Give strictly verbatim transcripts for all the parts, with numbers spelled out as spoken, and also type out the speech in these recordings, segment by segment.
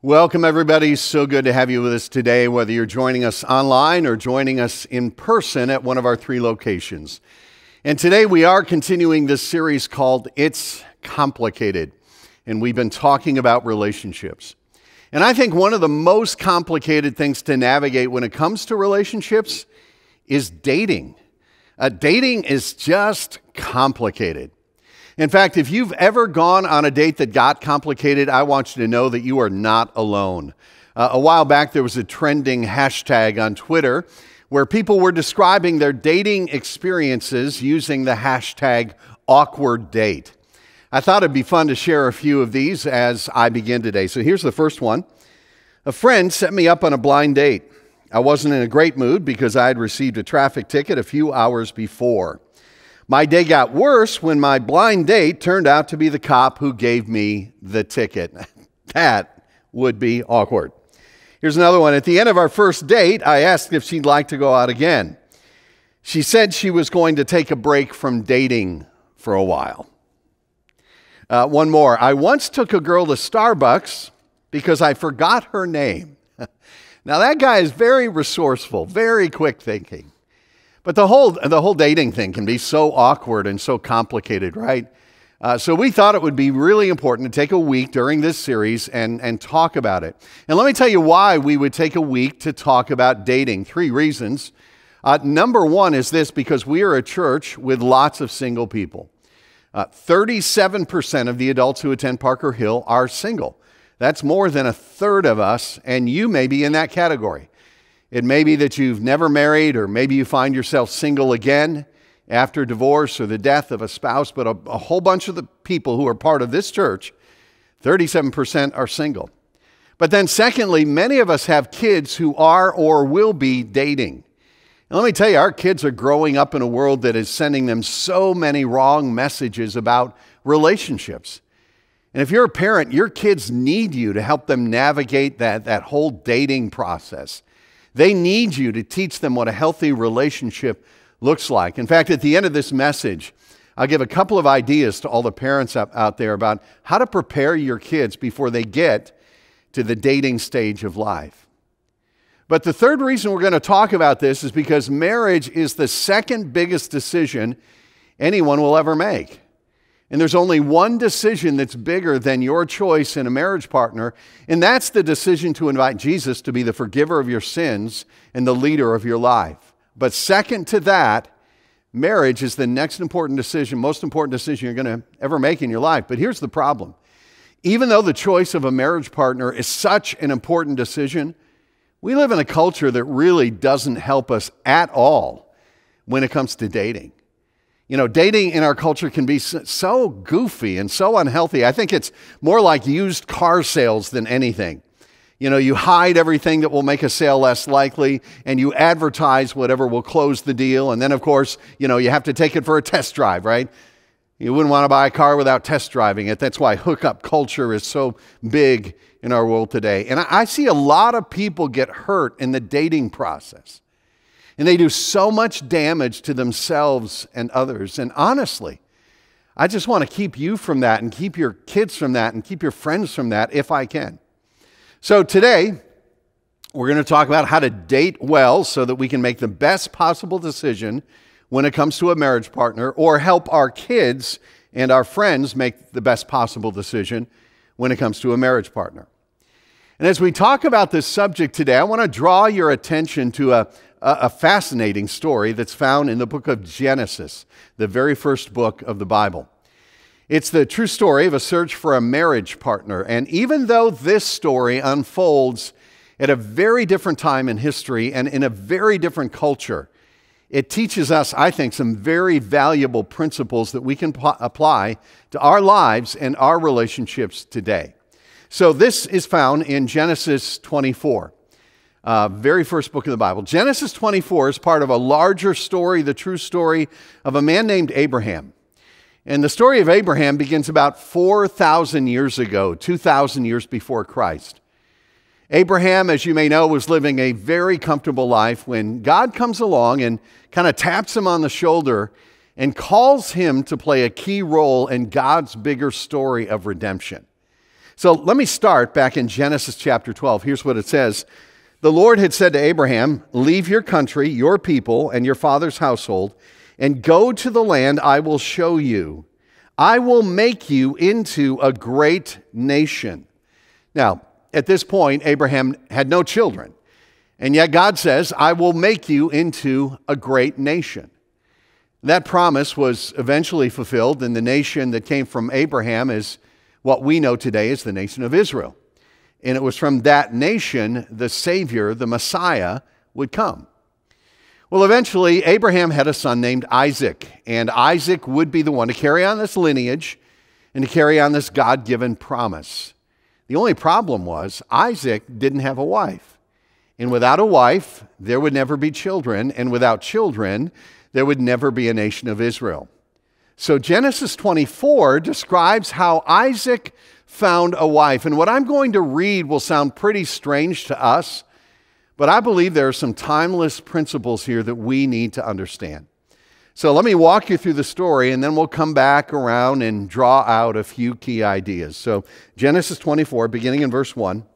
Welcome, everybody. So good to have you with us today, whether you're joining us online or joining us in person at one of our three locations. And today we are continuing this series called It's Complicated, and we've been talking about relationships. And I think one of the most complicated things to navigate when it comes to relationships is dating. Uh, dating is just complicated. In fact, if you've ever gone on a date that got complicated, I want you to know that you are not alone. Uh, a while back, there was a trending hashtag on Twitter where people were describing their dating experiences using the hashtag awkward date. I thought it'd be fun to share a few of these as I begin today. So here's the first one. A friend set me up on a blind date. I wasn't in a great mood because I had received a traffic ticket a few hours before. My day got worse when my blind date turned out to be the cop who gave me the ticket. That would be awkward. Here's another one. At the end of our first date, I asked if she'd like to go out again. She said she was going to take a break from dating for a while. Uh, one more. I once took a girl to Starbucks because I forgot her name. Now, that guy is very resourceful, very quick thinking. But the whole, the whole dating thing can be so awkward and so complicated, right? Uh, so we thought it would be really important to take a week during this series and, and talk about it. And let me tell you why we would take a week to talk about dating. Three reasons. Uh, number one is this, because we are a church with lots of single people. Uh, thirty-seven percent of the adults who attend Parker Hill are single. That's more than a third of us, and you may be in that category. It may be that you've never married, or maybe you find yourself single again after divorce or the death of a spouse, but a, a whole bunch of the people who are part of this church, thirty-seven percent are single. But then secondly, many of us have kids who are or will be dating. And let me tell you, our kids are growing up in a world that is sending them so many wrong messages about relationships. And if you're a parent, your kids need you to help them navigate that, that whole dating process. They need you to teach them what a healthy relationship looks like. In fact, at the end of this message, I'll give a couple of ideas to all the parents out there about how to prepare your kids before they get to the dating stage of life. But the third reason we're going to talk about this is because marriage is the second biggest decision anyone will ever make. And there's only one decision that's bigger than your choice in a marriage partner, and that's the decision to invite Jesus to be the forgiver of your sins and the leader of your life. But second to that, marriage is the next important decision, most important decision you're going to ever make in your life. But here's the problem. Even though the choice of a marriage partner is such an important decision, we live in a culture that really doesn't help us at all when it comes to dating. You know, dating in our culture can be so goofy and so unhealthy. I think it's more like used car sales than anything. You know, you hide everything that will make a sale less likely, and you advertise whatever will close the deal. And then, of course, you know, you have to take it for a test drive, right? You wouldn't want to buy a car without test driving it. That's why hookup culture is so big in our world today. And I see a lot of people get hurt in the dating process. And they do so much damage to themselves and others. And honestly, I just want to keep you from that and keep your kids from that and keep your friends from that if I can. So today, we're going to talk about how to date well so that we can make the best possible decision when it comes to a marriage partner, or help our kids and our friends make the best possible decision when it comes to a marriage partner. And as we talk about this subject today, I want to draw your attention to a a fascinating story that's found in the book of Genesis, the very first book of the Bible. It's the true story of a search for a marriage partner. And even though this story unfolds at a very different time in history and in a very different culture, it teaches us, I think, some very valuable principles that we can p- apply to our lives and our relationships today. So this is found in Genesis twenty-four. Uh, very first book of the Bible. Genesis twenty-four is part of a larger story, the true story of a man named Abraham. And the story of Abraham begins about four thousand years ago, two thousand years before Christ. Abraham, as you may know, was living a very comfortable life when God comes along and kind of taps him on the shoulder and calls him to play a key role in God's bigger story of redemption. So let me start back in Genesis chapter twelve. Here's what it says. The Lord had said to Abraham, leave your country, your people, and your father's household, and go to the land I will show you. I will make you into a great nation. Now, at this point, Abraham had no children. And yet God says, I will make you into a great nation. That promise was eventually fulfilled, and the nation that came from Abraham is what we know today as the nation of Israel. And it was from that nation the Savior, the Messiah, would come. Well, eventually, Abraham had a son named Isaac, and Isaac would be the one to carry on this lineage and to carry on this God-given promise. The only problem was Isaac didn't have a wife. And without a wife, there would never be children, and without children, there would never be a nation of Israel. So Genesis twenty-four describes how Isaac found a wife. And what I'm going to read will sound pretty strange to us, but I believe there are some timeless principles here that we need to understand. So let me walk you through the story, and then we'll come back around and draw out a few key ideas. So Genesis twenty-four, beginning in verse one.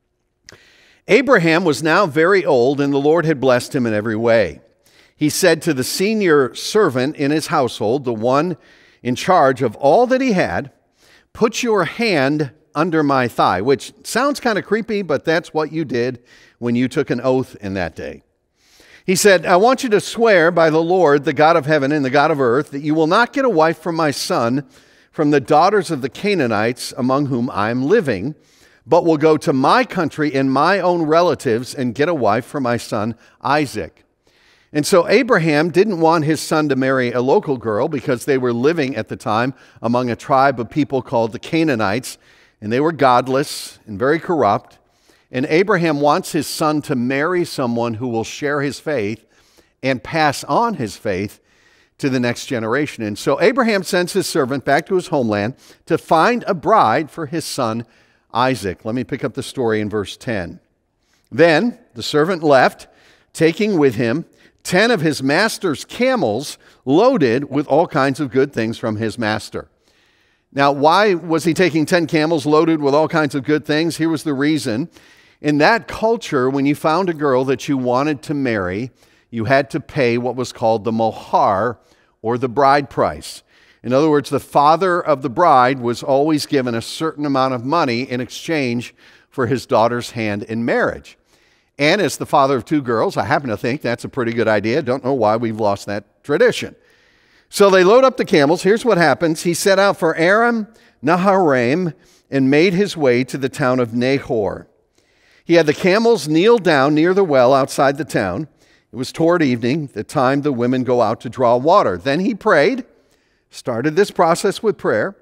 Abraham was now very old, and the Lord had blessed him in every way. He said to the senior servant in his household, the one in charge of all that he had, put your hand under my thigh, which sounds kind of creepy, but that's what you did when you took an oath in that day. He said, I want you to swear by the Lord, the God of heaven and the God of earth, that you will not get a wife from my son, from the daughters of the Canaanites among whom I am living, but will go to my country and my own relatives and get a wife for my son Isaac. And so Abraham didn't want his son to marry a local girl because they were living at the time among a tribe of people called the Canaanites, and they were godless and very corrupt. And Abraham wants his son to marry someone who will share his faith and pass on his faith to the next generation. And so Abraham sends his servant back to his homeland to find a bride for his son Isaac. Let me pick up the story in verse ten. Then the servant left, taking with him ten of his master's camels loaded with all kinds of good things from his master. Now, why was he taking ten camels loaded with all kinds of good things? Here was the reason. In that culture, when you found a girl that you wanted to marry, you had to pay what was called the mohar, or the bride price. In other words, the father of the bride was always given a certain amount of money in exchange for his daughter's hand in marriage. And as the father of two girls, I happen to think that's a pretty good idea. Don't know why we've lost that tradition. So they load up the camels. Here's what happens. He set out for Aram Naharaim and made his way to the town of Nahor. He had the camels kneel down near the well outside the town. It was toward evening, the time the women go out to draw water. Then he prayed, started this process with prayer.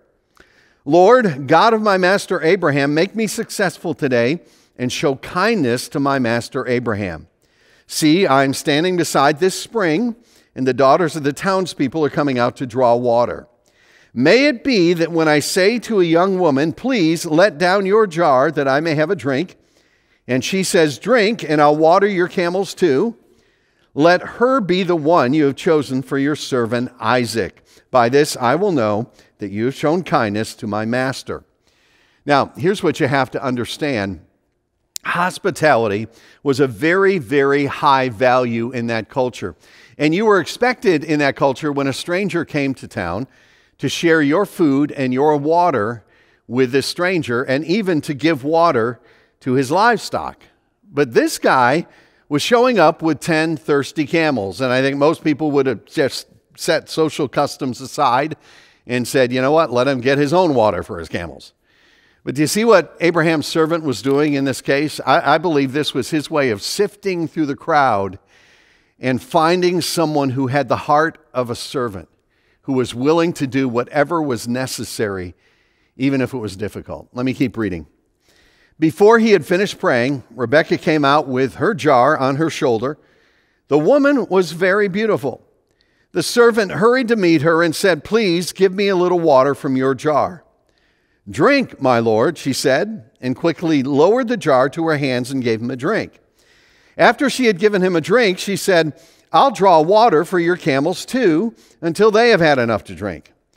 Lord, God of my master Abraham, make me successful today and show kindness to my master Abraham. See, I'm standing beside this spring, and the daughters of the townspeople are coming out to draw water. May it be that when I say to a young woman, please let down your jar that I may have a drink, and she says, drink, and I'll water your camels too, let her be the one you have chosen for your servant Isaac. By this I will know that you have shown kindness to my master. Now, here's what you have to understand. Hospitality was a very, very high value in that culture. And you were expected in that culture when a stranger came to town to share your food and your water with this stranger, and even to give water to his livestock. But this guy was showing up with ten thirsty camels, and I think most people would have just set social customs aside and said, you know what, let him get his own water for his camels. But do you see what Abraham's servant was doing in this case? I, I believe this was his way of sifting through the crowd and finding someone who had the heart of a servant, who was willing to do whatever was necessary, even if it was difficult. Let me keep reading. Before he had finished praying, Rebekah came out with her jar on her shoulder. The woman was very beautiful. The servant hurried to meet her and said, please give me a little water from your jar. Drink, my lord, she said, and quickly lowered the jar to her hands and gave him a drink. After she had given him a drink, she said, I'll draw water for your camels too, until they have had enough to drink.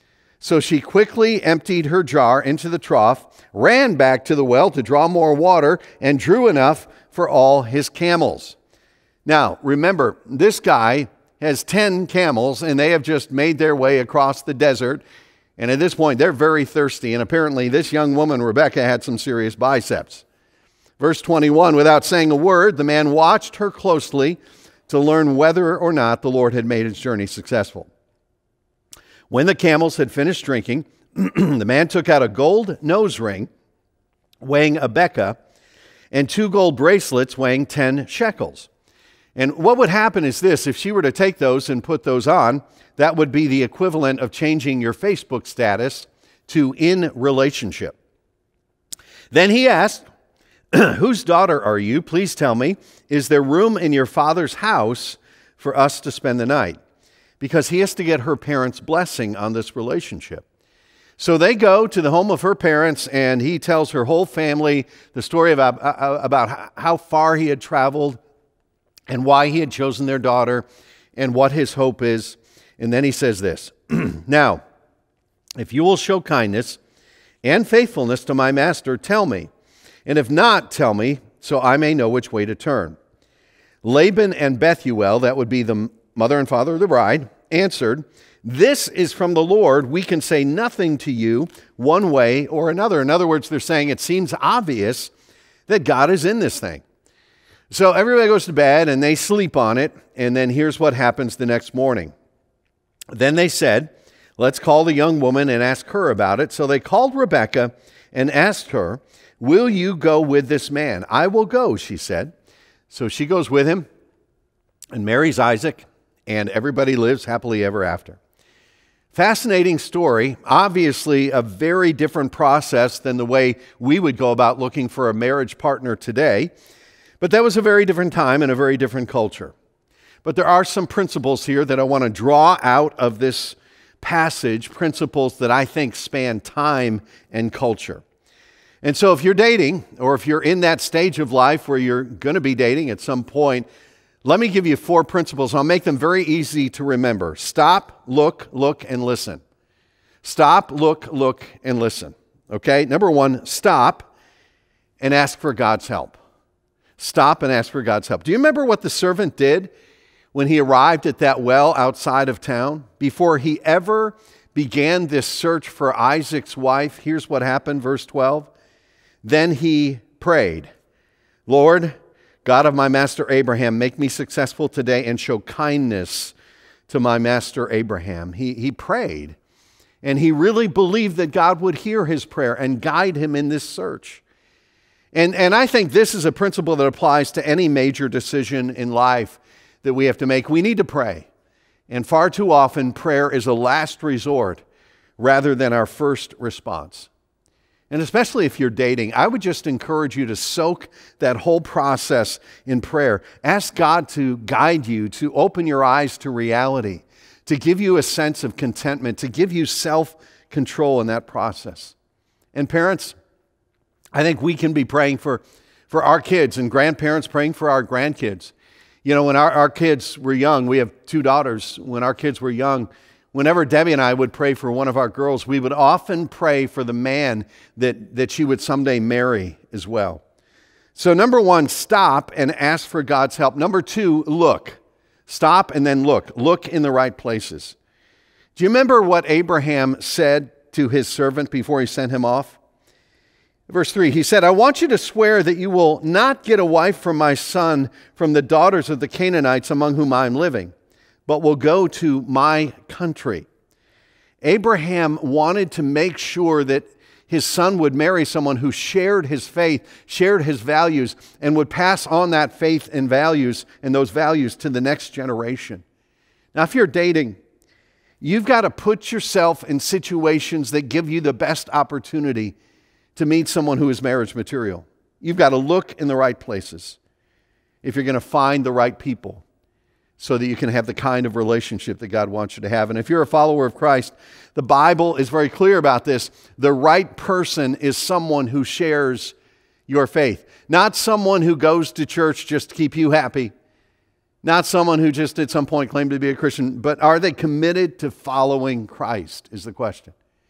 So she quickly emptied her jar into the trough, ran back to the well to draw more water, and drew enough for all his camels. Now, remember, this guy has ten camels, and they have just made their way across the desert. And at this point, they're very thirsty. And apparently, this young woman, Rebecca, had some serious biceps. Verse twenty-one, without saying a word, the man watched her closely to learn whether or not the Lord had made his journey successful. When the camels had finished drinking, the man took out a gold nose ring weighing a beka and two gold bracelets weighing ten shekels. And what would happen is this: if she were to take those and put those on, that would be the equivalent of changing your Facebook status to in relationship. Then he asked, "Whose daughter are you? Please tell me, is there room in your father's house for us to spend the night?" Because he has to get her parents' blessing on this relationship. So they go to the home of her parents, and he tells her whole family the story about, about how far he had traveled and why he had chosen their daughter and what his hope is. And then he says this, "Now, if you will show kindness and faithfulness to my master, tell me. And if not, tell me, so I may know which way to turn." Laban and Bethuel, that would be the mother and father of the bride, answered, "This is from the Lord. We can say nothing to you one way or another." In other words, they're saying it seems obvious that God is in this thing. So everybody goes to bed and they sleep on it. And then here's what happens the next morning. Then they said, "Let's call the young woman and ask her about it." So they called Rebekah and asked her, "Will you go with this man?" "I will go," she said. So she goes with him and marries Isaac, and everybody lives happily ever after. Fascinating story. Obviously a very different process than the way we would go about looking for a marriage partner today. But that was a very different time and a very different culture. But there are some principles here that I want to draw out of this passage, principles that I think span time and culture. And so if you're dating, or if you're in that stage of life where you're going to be dating at some point, let me give you four principles. I'll make them very easy to remember. Stop, look, look, and listen. Stop, look, look, and listen. Okay? Number one, stop and ask for God's help. Stop and ask for God's help. Do you remember what the servant did when he arrived at that well outside of town? Before he ever began this search for Isaac's wife, here's what happened, verse twelve. Then he prayed, "Lord, God of my master Abraham, make me successful today and show kindness to my master Abraham." He, he prayed, and he really believed that God would hear his prayer and guide him in this search. And, and I think this is a principle that applies to any major decision in life that we have to make. We need to pray. And far too often, prayer is a last resort rather than our first response. And especially if you're dating, I would just encourage you to soak that whole process in prayer. Ask God to guide you, to open your eyes to reality, to give you a sense of contentment, to give you self-control in that process. And parents, I think we can be praying for, for our kids, and grandparents praying for our grandkids. You know, when our, our kids were young, we have two daughters. When our kids were young, whenever Debbie and I would pray for one of our girls, we would often pray for the man that, that she would someday marry as well. So number one, stop and ask for God's help. Number two, look. Stop and then look. Look in the right places. Do you remember what Abraham said to his servant before he sent him off? Verse three, he said, "I want you to swear that you will not get a wife for my son from the daughters of the Canaanites among whom I am living, but will go to my country." Abraham wanted to make sure that his son would marry someone who shared his faith, shared his values, and would pass on that faith and values and those values to the next generation. Now, if you're dating, you've got to put yourself in situations that give you the best opportunity to meet someone who is marriage material. You've got to look in the right places if you're going to find the right people, so that you can have the kind of relationship that God wants you to have. And if you're a follower of Christ, the Bible is very clear about this. The right person is someone who shares your faith. Not someone who goes to church just to keep you happy. Not someone who just at some point claimed to be a Christian. But are they committed to following Christ is the question.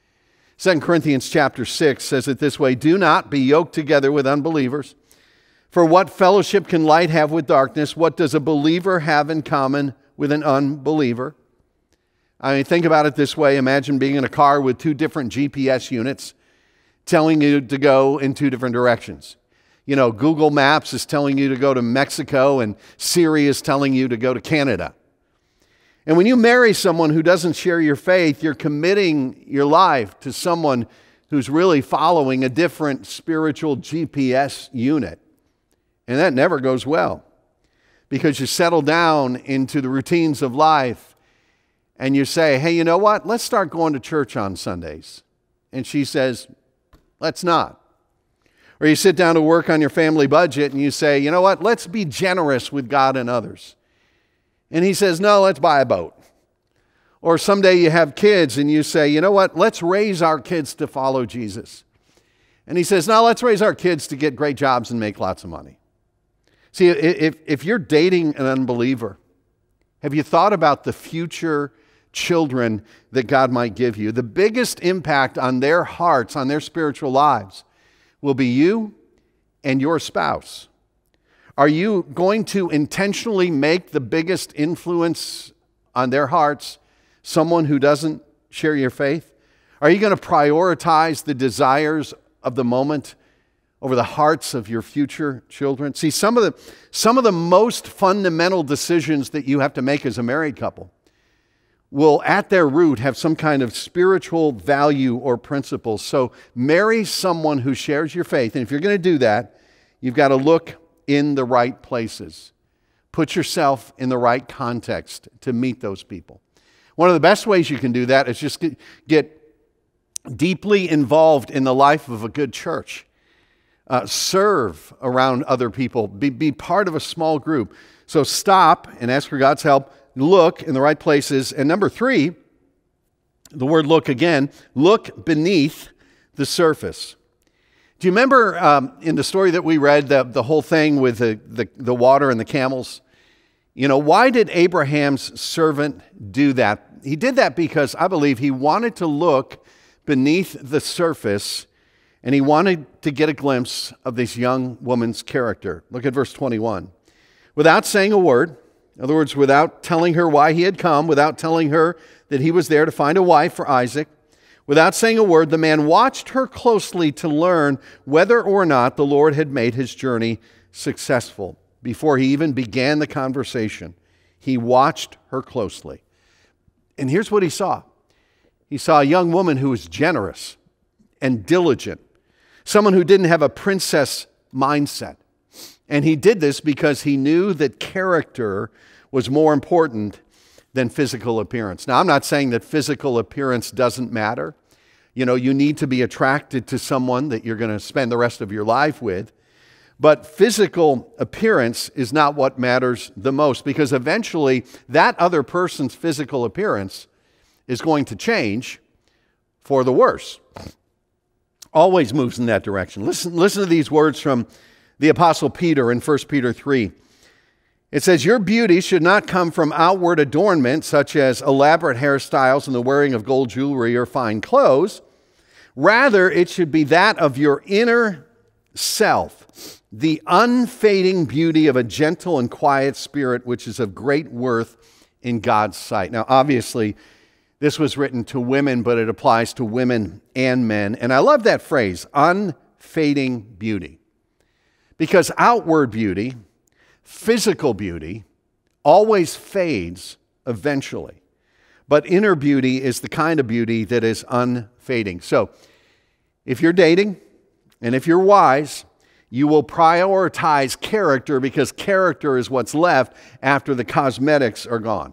Second Corinthians chapter six says it this way, do not be yoked together with unbelievers. For what fellowship can light have with darkness? What does a believer have in common with an unbeliever? I mean, think about it this way. Imagine being in a car with two different G P S units telling you to go in two different directions. You know, Google Maps is telling you to go to Mexico and Siri is telling you to go to Canada. And when you marry someone who doesn't share your faith, you're committing your life to someone who's really following a different spiritual G P S unit. And that never goes well because you settle down into the routines of life and you say, hey, you know what? Let's start going to church on Sundays. And she says, let's not. Or you sit down to work on your family budget and you say, you know what? Let's be generous with God and others. And he says, no, let's buy a boat. Or someday you have kids and you say, you know what? Let's raise our kids to follow Jesus. And he says, no, let's raise our kids to get great jobs and make lots of money. See, if, if you're dating an unbeliever, have you thought about the future children that God might give you? The biggest impact on their hearts, on their spiritual lives, will be you and your spouse. Are you going to intentionally make the biggest influence on their hearts someone who doesn't share your faith? Are you going to prioritize the desires of the moment over the hearts of your future children? See, some of the, some of the most fundamental decisions that you have to make as a married couple will at their root have some kind of spiritual value or principle. So marry someone who shares your faith. And if you're going to do that, you've got to look in the right places. Put yourself in the right context to meet those people. One of the best ways you can do that is just get, get deeply involved in the life of a good church. Uh, serve around other people. Be, be part of a small group. So stop and ask for God's help. Look in the right places. And number three, the word look again, look beneath the surface. Do you remember um, in the story that we read, the, the whole thing with the, the, the water and the camels? You know, why did Abraham's servant do that? He did that because I believe he wanted to look beneath the surface and he wanted to get a glimpse of this young woman's character. Look at verse twenty-one. Without saying a word, in other words, without telling her why he had come, without telling her that he was there to find a wife for Isaac, without saying a word, the man watched her closely to learn whether or not the Lord had made his journey successful. Before he even began the conversation, he watched her closely. And here's what he saw. He saw a young woman who was generous and diligent, someone who didn't have a princess mindset. And he did this because he knew that character was more important than physical appearance. Now, I'm not saying that physical appearance doesn't matter. You know, you need to be attracted to someone that you're going to spend the rest of your life with. But physical appearance is not what matters the most, because eventually that other person's physical appearance is going to change for the worse. Always moves in that direction. Listen, listen to these words from the Apostle Peter in First Peter three. It says, your beauty should not come from outward adornment, such as elaborate hairstyles and the wearing of gold jewelry or fine clothes. Rather, it should be that of your inner self, the unfading beauty of a gentle and quiet spirit, which is of great worth in God's sight. Now, obviously, this was written to women, but it applies to women and men. And I love that phrase, unfading beauty. Because outward beauty, physical beauty, always fades eventually. But inner beauty is the kind of beauty that is unfading. So, if you're dating, and if you're wise, you will prioritize character, because character is what's left after the cosmetics are gone.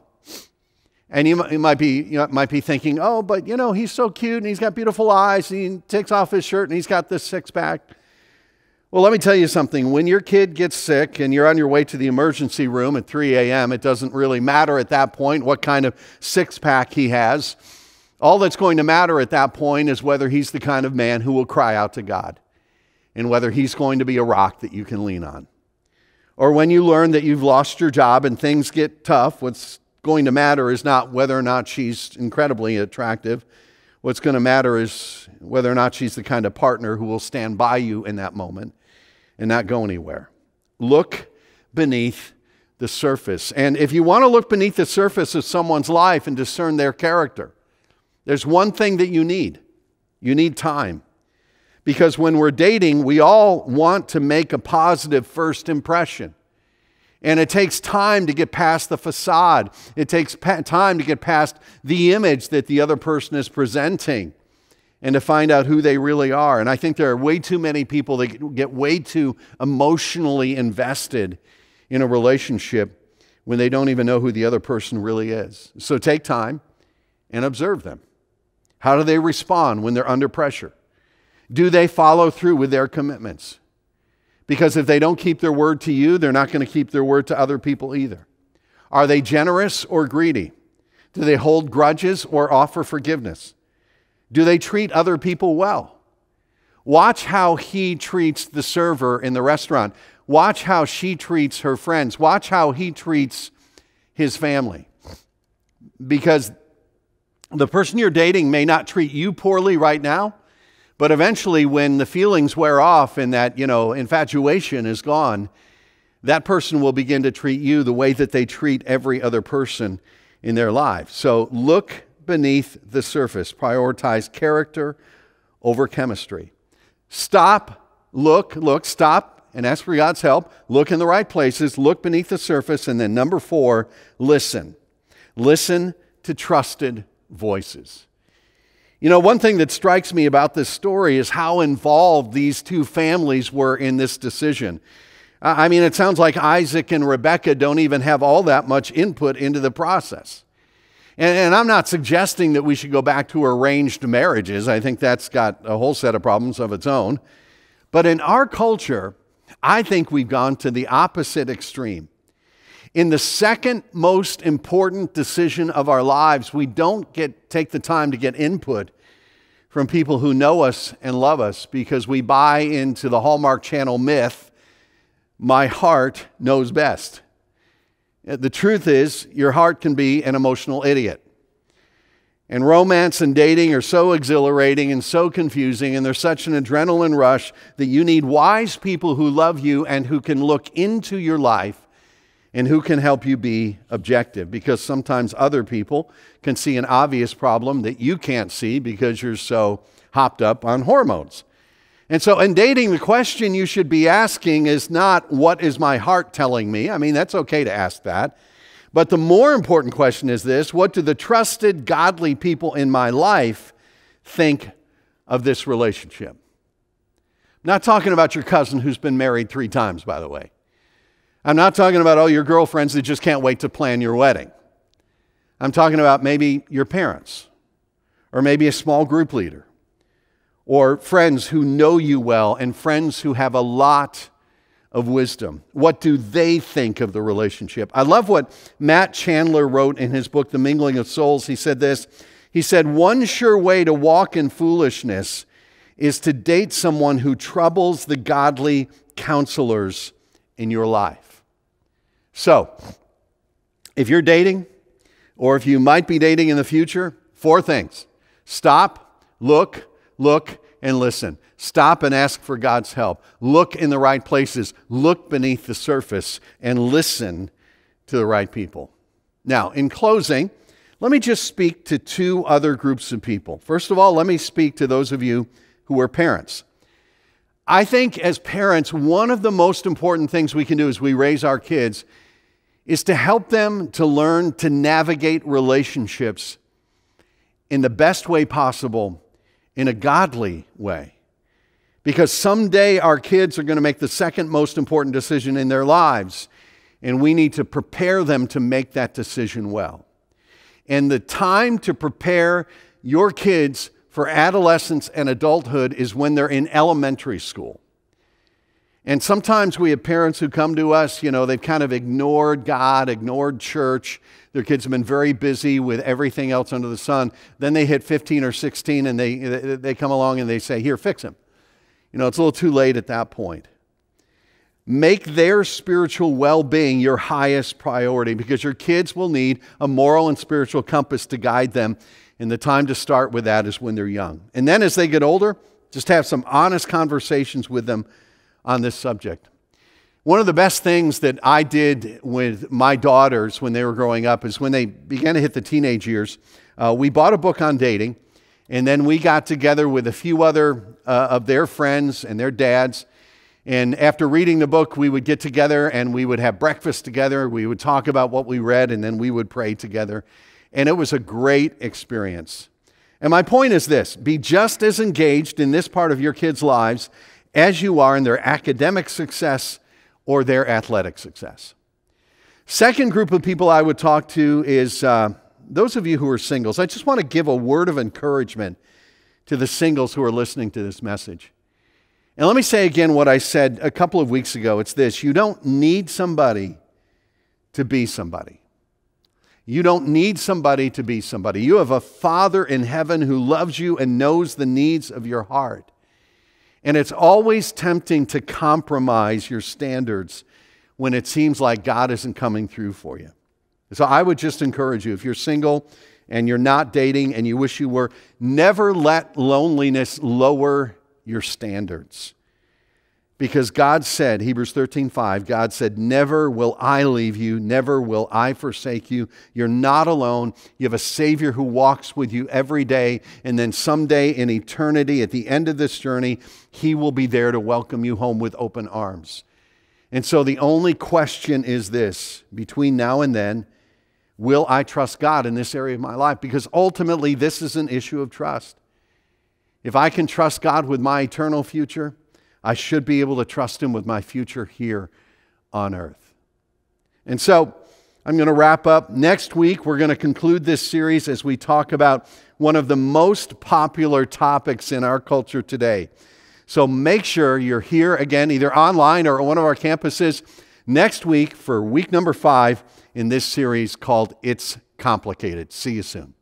And you might be, you know, might be thinking, oh, but you know, he's so cute and he's got beautiful eyes and he takes off his shirt and he's got this six pack. Well, let me tell you something. When your kid gets sick and you're on your way to the emergency room at three a.m., it doesn't really matter at that point what kind of six-pack he has. All that's going to matter at that point is whether he's the kind of man who will cry out to God and whether he's going to be a rock that you can lean on. Or when you learn that you've lost your job and things get tough, what's going to matter is not whether or not she's incredibly attractive. What's going to matter is whether or not she's the kind of partner who will stand by you in that moment and not go anywhere. Look beneath the surface. And if you want to look beneath the surface of someone's life and discern their character, there's one thing that you need. You need time. Because when we're dating, we all want to make a positive first impression. And it takes time to get past the facade. It takes pa- time to get past the image that the other person is presenting and to find out who they really are. And I think there are way too many people that get way too emotionally invested in a relationship when they don't even know who the other person really is. So take time and observe them. How do they respond when they're under pressure? Do they follow through with their commitments? Because if they don't keep their word to you, they're not going to keep their word to other people either. Are they generous or greedy? Do they hold grudges or offer forgiveness? Do they treat other people well? Watch how he treats the server in the restaurant. Watch how she treats her friends. Watch how he treats his family. Because the person you're dating may not treat you poorly right now, but eventually when the feelings wear off and that, you know, infatuation is gone, that person will begin to treat you the way that they treat every other person in their life. So look beneath the surface. Prioritize character over chemistry. Stop, look, look, stop and ask for God's help. Look in the right places. Look beneath the surface. And then number four, listen. Listen to trusted voices. You know, one thing that strikes me about this story is how involved these two families were in this decision. I mean, it sounds like Isaac and Rebekah don't even have all that much input into the process. And, and I'm not suggesting that we should go back to arranged marriages. I think that's got a whole set of problems of its own. But in our culture, I think we've gone to the opposite extreme. In the second most important decision of our lives, we don't get take the time to get input from people who know us and love us because we buy into the Hallmark Channel myth, my heart knows best. The truth is, your heart can be an emotional idiot. And romance and dating are so exhilarating and so confusing, and there's such an adrenaline rush that you need wise people who love you and who can look into your life and who can help you be objective, because sometimes other people can see an obvious problem that you can't see because you're so hopped up on hormones. And so in dating, the question you should be asking is not, what is my heart telling me? I mean, that's okay to ask that. But the more important question is this: what do the trusted, godly people in my life think of this relationship? I'm not talking about your cousin who's been married three times, by the way. I'm not talking about all your girlfriends that just can't wait to plan your wedding. I'm talking about maybe your parents, or maybe a small group leader, or friends who know you well and friends who have a lot of wisdom. What do they think of the relationship? I love what Matt Chandler wrote in his book, The Mingling of Souls. He said this. He said, "One sure way to walk in foolishness is to date someone who troubles the godly counselors in your life." So, if you're dating, or if you might be dating in the future, four things. Stop, look, look, and listen. Stop and ask for God's help. Look in the right places. Look beneath the surface and listen to the right people. Now, in closing, let me just speak to two other groups of people. First of all, let me speak to those of you who are parents. I think as parents, one of the most important things we can do as we raise our kids is to help them to learn to navigate relationships in the best way possible, in a godly way. Because someday our kids are going to make the second most important decision in their lives, and we need to prepare them to make that decision well. And the time to prepare your kids for adolescence and adulthood is when they're in elementary school. And sometimes we have parents who come to us, you know, they've kind of ignored God, ignored church. Their kids have been very busy with everything else under the sun. Then they hit fifteen or sixteen and they, they come along and they say, here, fix him. You know, it's a little too late at that point. Make their spiritual well-being your highest priority, because your kids will need a moral and spiritual compass to guide them And the time to start with that is when they're young. And then as they get older, just have some honest conversations with them on this subject. One of the best things that I did with my daughters when they were growing up is when they began to hit the teenage years, uh, we bought a book on dating, and then we got together with a few other uh, of their friends and their dads, and after reading the book, we would get together and we would have breakfast together, we would talk about what we read, and then we would pray together, and it was a great experience. And my point is this: be just as engaged in this part of your kids' lives as you are in their academic success or their athletic success. Second group of people I would talk to is uh, those of you who are singles. I just want to give a word of encouragement to the singles who are listening to this message. And let me say again what I said a couple of weeks ago. It's this: you don't need somebody to be somebody. You don't need somebody to be somebody. You have a Father in heaven who loves you and knows the needs of your heart. And it's always tempting to compromise your standards when it seems like God isn't coming through for you. So I would just encourage you, if you're single and you're not dating and you wish you were, never let loneliness lower your standards. Because God said, Hebrews thirteen five, God said, never will I leave you, never will I forsake you. You're not alone. You have a Savior who walks with you every day, and then someday in eternity, at the end of this journey, He will be there to welcome you home with open arms. And so the only question is this: between now and then, will I trust God in this area of my life? Because ultimately, this is an issue of trust. If I can trust God with my eternal future, I should be able to trust Him with my future here on earth. And so I'm going to wrap up. Next week, we're going to conclude this series as we talk about one of the most popular topics in our culture today. So make sure you're here again, either online or at one of our campuses next week for week number five in this series called It's Complicated. See you soon.